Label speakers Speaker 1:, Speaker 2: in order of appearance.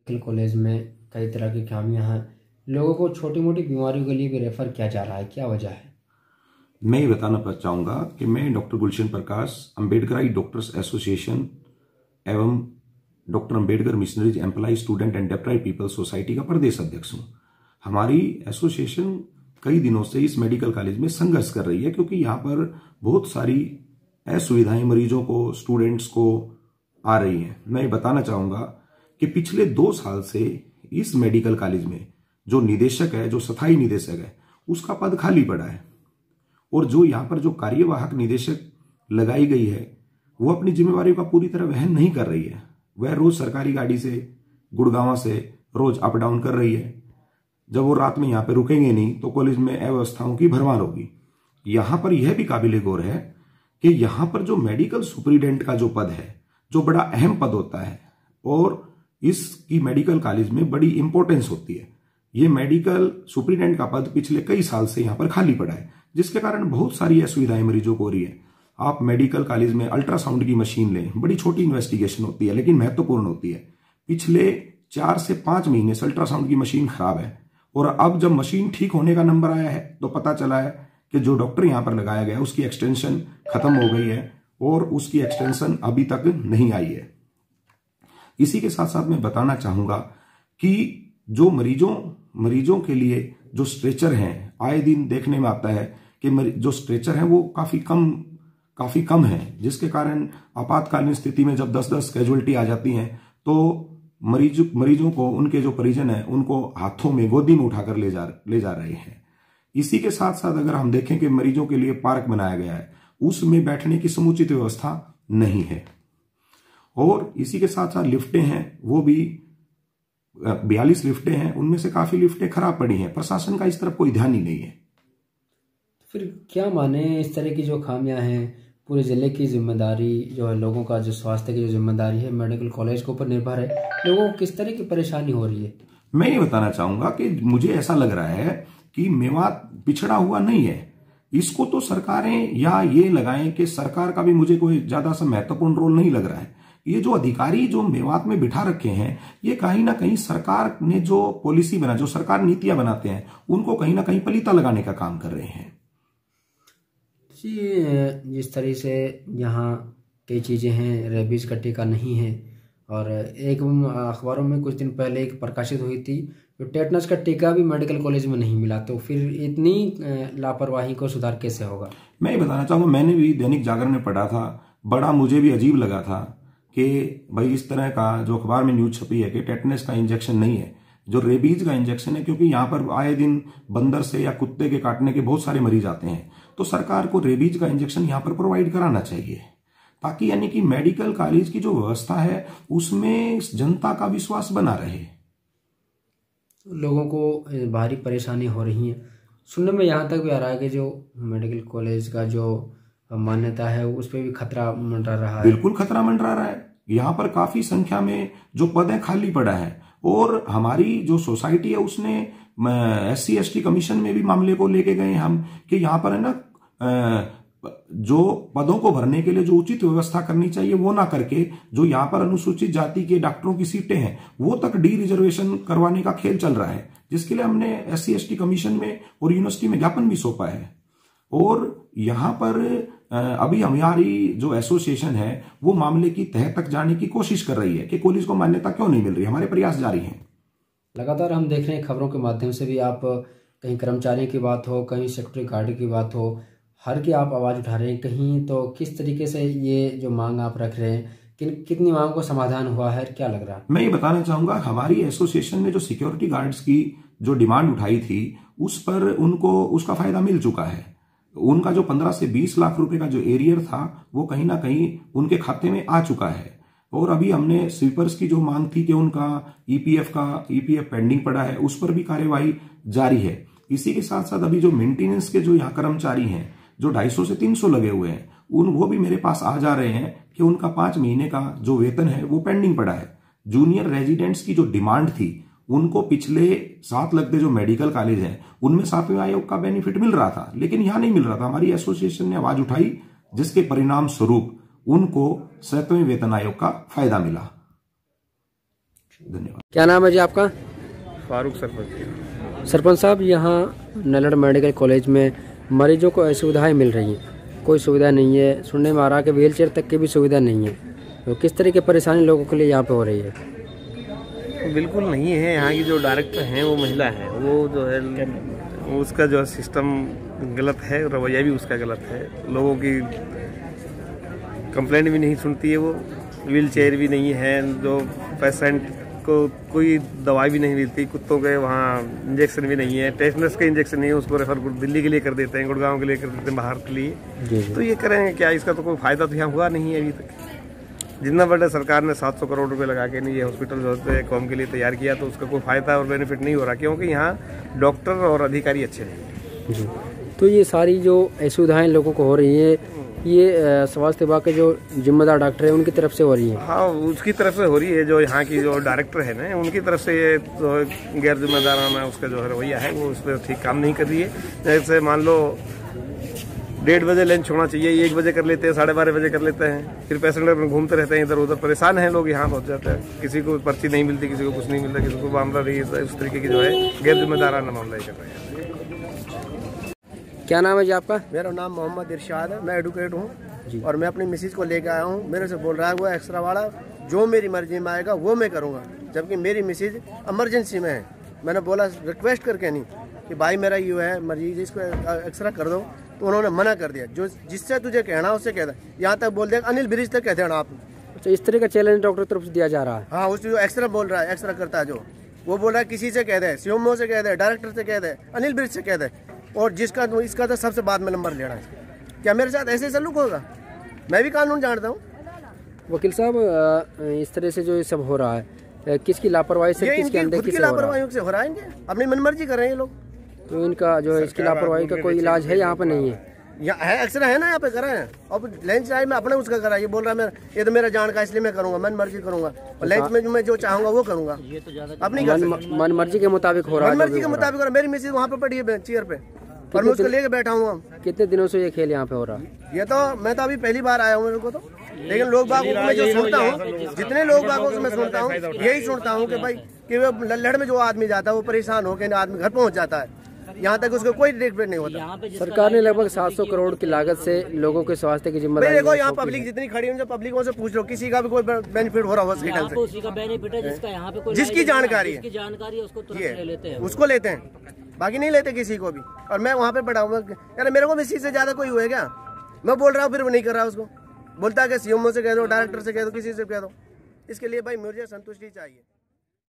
Speaker 1: Medical college में कई तरह की खामियां हैं। लोगों को छोटी मोटी बीमारियों के लिए भी रेफर किया जा रहा है, क्या वजह है?
Speaker 2: मैं ये बताना चाहूंगा कि मैं doctor Gulshan Prakash, Ambedkarite doctors association एवं doctor Ambedkar missionaries employ student and deprive people society का प्रदेश अध्यक्ष हूं। हमारी एसोसिएशन कई दिनों से इस मेडिकल कॉलेज में संघर्ष कर रही है, क्योंकि यहाँ पर बहुत सारी असुविधाएं मरीजों को, स्टूडेंट्स को आ रही हैं। मैं ये बताना चाहूंगा कि पिछले 2 साल से इस मेडिकल कॉलेज में जो निदेशक है, जो स्थायी निदेशक है, उसका पद खाली पड़ा है। और जो यहाँ पर जो कार्यवाहक निदेशक लगाई गई है, वो अपनी जिम्मेवारियों का पूरी तरह वहन नहीं कर रही है। वह रोज सरकारी गाड़ी से गुड़गांव से रोज अप डाउन कर रही है। जब वो रात में यहाँ पे रुकेंगे नहीं तो कॉलेज में अव्यवस्थाओं की भरमार होगी। यहाँ पर यह भी काबिले गौर है कि यहाँ पर जो मेडिकल सुपरिटेंडेंट का जो पद है, जो बड़ा अहम पद होता है और इसकी मेडिकल कॉलेज में बड़ी इंपॉर्टेंस होती है, ये मेडिकल सुपरिटेंडेंट का पद पिछले कई साल से यहाँ पर खाली पड़ा है, जिसके कारण बहुत सारी असुविधाएं मरीजों को हो रही है। आप मेडिकल कॉलेज में अल्ट्रासाउंड की मशीन लें, बड़ी छोटी इन्वेस्टिगेशन होती है लेकिन महत्वपूर्ण होती है। पिछले 4 से 5 महीने से अल्ट्रासाउंड की मशीन खराब है और अब जब मशीन ठीक होने का नंबर आया है तो पता चला है कि जो डॉक्टर यहां पर लगाया गया उसकी एक्सटेंशन खत्म हो गई है और उसकी एक्सटेंशन अभी तक नहीं आई है। इसी के साथ साथ मैं बताना चाहूंगा कि जो मरीजों के लिए जो स्ट्रेचर हैं, आए दिन देखने में आता है कि जो स्ट्रेचर है वो काफी कम है, जिसके कारण आपातकालीन स्थिति में जब 10-10 कैजुअलिटी आ जाती हैं तो मरीजों को, उनके जो परिजन हैं, उनको हाथों में, गोदी में उठाकर ले जा रहे हैं। इसी के साथ साथ अगर हम देखें कि मरीजों के लिए पार्क बनाया गया है, उसमें बैठने की समुचित व्यवस्था नहीं है। और इसी के साथ साथ लिफ्टें हैं, वो भी 42 लिफ्टें हैं, उनमें से काफी लिफ्टें खराब पड़ी हैं। प्रशासन का इस तरफ कोई ध्यान ही नहीं है।
Speaker 1: फिर क्या माने, इस तरह की जो खामियां हैं, पूरे जिले की जिम्मेदारी जो है, लोगों का जो स्वास्थ्य की जो जिम्मेदारी है मेडिकल कॉलेज के ऊपर निर्भर है, लोगों को किस तरह की परेशानी हो रही है?
Speaker 2: मैं ये बताना चाहूंगा कि मुझे ऐसा लग रहा है कि मेवात पिछड़ा हुआ नहीं है। इसको तो सरकारें या ये लगाएं कि सरकार का भी मुझे कोई ज्यादा सा महत्वपूर्ण रोल नहीं लग रहा है। ये जो अधिकारी जो मेवात में बिठा रखे हैं, ये कहीं ना कहीं सरकार ने जो पॉलिसी बना, जो सरकार नीतियां बनाते हैं, उनको कहीं ना कहीं पलीता लगाने का काम कर रहे हैं।
Speaker 1: जिस तरह से यहाँ कई चीज़ें हैं, रेबीज का टीका नहीं है, और एक अखबारों में कुछ दिन पहले एक प्रकाशित हुई थी, तो टेटनस का टीका भी मेडिकल कॉलेज में नहीं मिला, तो फिर इतनी लापरवाही को सुधार कैसे होगा?
Speaker 2: मैं ये बताना चाहूंगा, मैंने भी दैनिक जागरण में पढ़ा था, बड़ा मुझे भी अजीब लगा था कि भाई इस तरह का जो अखबार में न्यूज छपी है कि टेटनस का इंजेक्शन नहीं है, जो रेबीज का इंजेक्शन है, क्योंकि यहाँ पर आए दिन बंदर से या कुत्ते के काटने के बहुत सारे मरीज आते हैं, तो सरकार को रेबीज का इंजेक्शन यहाँ पर प्रोवाइड कराना चाहिए, ताकि यानी कि मेडिकल कॉलेज की जो व्यवस्था है उसमें जनता का विश्वास बना रहे।
Speaker 1: लोगों को भारी परेशानी हो रही है। सुनने में यहाँ तक भी आ रहा है कि जो मेडिकल कॉलेज का जो मान्यता है उस पर भी खतरा मंडरा रहा है।
Speaker 2: बिल्कुल खतरा मंडरा रहा है। यहाँ पर काफी संख्या में जो पद है खाली पड़ा है, और हमारी जो सोसाइटी है उसने SC/ST कमीशन में भी मामले को लेके गए हम कि यहाँ पर है ना, जो पदों को भरने के लिए जो उचित व्यवस्था करनी चाहिए वो ना करके, जो यहाँ पर अनुसूचित जाति के डॉक्टरों की सीटें हैं वो तक डी रिजर्वेशन करवाने का खेल चल रहा है, जिसके लिए हमने SC/ST कमीशन में और यूनिवर्सिटी में ज्ञापन भी सौंपा है। और यहाँ पर अभी हमारी जो एसोसिएशन है वो मामले की तह तक जाने की कोशिश कर रही है कि कॉलेज को मान्यता क्यों नहीं मिल रही। हमारे प्रयास जारी हैं।
Speaker 1: लगातार हम देख रहे हैं खबरों के माध्यम से भी, आप कहीं कर्मचारियों की बात हो, कहीं सिक्योरिटी गार्ड की बात हो, हर की आप आवाज़ उठा रहे हैं। कहीं तो किस तरीके से ये जो मांग आप रख रहे हैं, कितनी मांगों का समाधान हुआ है, क्या लग रहा है?
Speaker 2: मैं ये बताना चाहूंगा, हमारी एसोसिएशन ने जो सिक्योरिटी गार्ड्स की जो डिमांड उठाई थी उस पर उनको उसका फायदा मिल चुका है। उनका जो 15 से 20 लाख रुपए का जो एरियर था वो कहीं ना कहीं उनके खाते में आ चुका है। और अभी हमने स्वीपर्स की जो मांग थी कि उनका ईपीएफ पेंडिंग पड़ा है, उस पर भी कार्यवाही जारी है। इसी के साथ साथ अभी जो मेंटेनेंस के जो यहाँ कर्मचारी हैं, जो 250 से 300 लगे हुए हैं, वो भी मेरे पास आ जा रहे हैं कि उनका 5 महीने का जो वेतन है वो पेंडिंग पड़ा है। जूनियर रेजिडेंट्स की जो डिमांड थी, उनको पिछले 7 लगते जो मेडिकल कॉलेज हैं उनमें 7वें आयोग का बेनिफिट मिल रहा था, लेकिन यहां नहीं मिल रहा था। हमारी एसोसिएशन ने आवाज उठाई, जिसके परिणाम स्वरूप उनको 7वें वेतन आयोग का फायदा मिला। धन्यवाद।
Speaker 1: क्या नाम है जी आपका?
Speaker 3: फारूक सरपंच।
Speaker 1: सरपंच साहब, यहाँ नल्लड़ मेडिकल कॉलेज में मरीजों को सुविधाएं मिल रही हैं, कोई सुविधा नहीं है, सुनने में आ रहा है कि व्हील चेयर तक की भी सुविधा नहीं है, तो किस तरह की परेशानी लोगों के लिए यहाँ पे हो रही है?
Speaker 3: बिल्कुल नहीं है। यहाँ की जो डायरेक्टर हैं वो महिला है, वो जो है उसका जो सिस्टम गलत है, रवैया भी उसका गलत है, लोगों की कंप्लेंट भी नहीं सुनती है, वो व्हील चेयर भी नहीं है, जो पेशेंट को कोई दवाई भी नहीं मिलती, कुत्तों के वहाँ इंजेक्शन भी नहीं है, टेटनस के इंजेक्शन नहीं है, उसको रेफर दिल्ली के लिए कर देते हैं, गुड़गांव के लिए कर देते हैं, बाहर के लिए। तो ये करेंगे क्या? इसका तो कोई फायदा तो यहाँ हुआ नहीं है अभी तक। जितना बड़ा सरकार ने 700 करोड़ रुपए लगा के नहीं ये हॉस्पिटल जो है कौम के लिए तैयार किया, तो उसका कोई फायदा और बेनिफिट नहीं हो रहा, क्योंकि यहाँ डॉक्टर और अधिकारी अच्छे नहीं हैं।
Speaker 1: तो ये सारी जो असुविधाएं लोगों को हो रही है, ये स्वास्थ्य विभाग के जो जिम्मेदार डॉक्टर है उनकी तरफ से हो रही है?
Speaker 3: हाँ, उसकी तरफ से हो रही है। जो यहाँ की जो डायरेक्टर है ना, उनकी तरफ से ये तो गैर जिम्मेदाराना उसका जो है रवैया है, वो उस पर ठीक काम नहीं कर रही है। जैसे मान लो 1:30 बजे लंच होना चाहिए, 1 बजे कर लेते हैं, 12:30 बजे कर लेते हैं, फिर पेशेंट घूमते रहते हैं इधर उधर, परेशान हैं लोग, यहाँ पहुँच जाते हैं, किसी को पर्ची नहीं मिलती, किसी को कुछ नहीं मिलता, किसी को मामला नहीं, उस तरीके की जो है गैर जिम्मेदाराना मामला ही कर रहे हैं।
Speaker 1: क्या नाम है जी आपका?
Speaker 4: मेरा नाम मोहम्मद इरशाद है, मैं एडवोकेट हूँ और मैं अपनी मिसेज को लेकर आया हूँ। मेरे से बोल रहा है वो एक्सरा वाला जो मेरी मर्जी में आएगा वो मैं करूँगा, जबकि मेरी मिसेज इमरजेंसी में है। मैंने बोला रिक्वेस्ट करके नहीं कि भाई मेरा ये है मरीज, इसको एक्सरा कर दो, तो उन्होंने मना कर दिया। जो जिससे तुझे कहना उससे कह दे, यहाँ तक बोल दिया अनिल ब्रिज तक कह देना आप।
Speaker 1: तो इस तरह का चैलेंज डॉक्टर तरफ से दिया जा रहा है?
Speaker 4: हाँ, उस जो एक्सरा बोल रहा है, एक्सरा करता है जो, वो बोल रहा है किसी से कह दे, सीएमओ से कह दे, डायरेक्टर से कह दे, अनिल ब्रिज से कह दे, और जिसका इसका तो सबसे बाद में नंबर लेना है। क्या मेरे साथ ऐसे सलूक होगा? मैं भी कानून जानता हूँ।
Speaker 1: वकील साहब, इस तरह से जो ये सब हो रहा है, किसकी लापरवाही से, किसके अंदर
Speaker 4: की लापरवाही से हो रहा है? अपनी मनमर्जी कर रहे हैं ये लोग।
Speaker 1: तो इनका जो है इसकी लापरवाही का कोई इलाज है यहाँ पे? नहीं है।
Speaker 4: यहाँ है, एक्सरा है ना, यहाँ पे करा है। अब लंच टाइम में अपने उसका करा, ये बोल रहा है ये तो मेरा जान का, इसलिए मैं करूंगा, मन मर्जी करूंगा, और लंच में मैं जो चाहूंगा वो करूंगा। अपनी
Speaker 1: मन मर्जी के मुताबिक हो रहा है,
Speaker 4: मन मर्जी के मुताबिक हो रहा है। मेरी मिसेज वहाँ पे पड़ी है चेयर पे और मैं उसको लेके बैठा हूँ।
Speaker 1: कितने दिनों से ये खेल यहाँ पे हो रहा है?
Speaker 4: ये तो मैं तो अभी पहली बार आया हूँ मेरे को तो, लेकिन लोग बागों को मैं जो सुनता हूँ, जितने लोग बागों से मैं सुनता हूँ, यही सुनता हूँ कि भाई कि वो लल्लड़ में जो आदमी जाता है वो परेशान होकर आदमी घर पहुँच जाता है, यहाँ तक उसको कोई ट्रीटमेंट नहीं होता।
Speaker 1: सरकार ने लगभग 700 करोड़ की लागत से लोगों के स्वास्थ्य की जिम्मेदारी।
Speaker 4: देखो यहाँ पब्लिक जितनी खड़ी है, पब्लिकों से पूछ लो, किसी का भी कोई बेनिफिट हो रहा हॉस्पिटल से,
Speaker 5: उसी का बेनिफिट है जिसका यहाँ पे कोई
Speaker 4: जिसकी जानकारी है,
Speaker 5: उसको तुरंत ले लेते हैं,
Speaker 4: उसको लेते हैं, बाकी नहीं लेते किसी को भी। और मैं वहाँ पे पड़ा हूँ यार, मेरे को इसी से ज्यादा कोई हुआ क्या? मैं बोल रहा हूँ, फिर वो नहीं कर रहा, उसको बोलता है कि सीएमओ से कह दो, डायरेक्टर से कह दो, किसी से कह दो। इसके लिए भाई मुझे संतुष्टि चाहिए।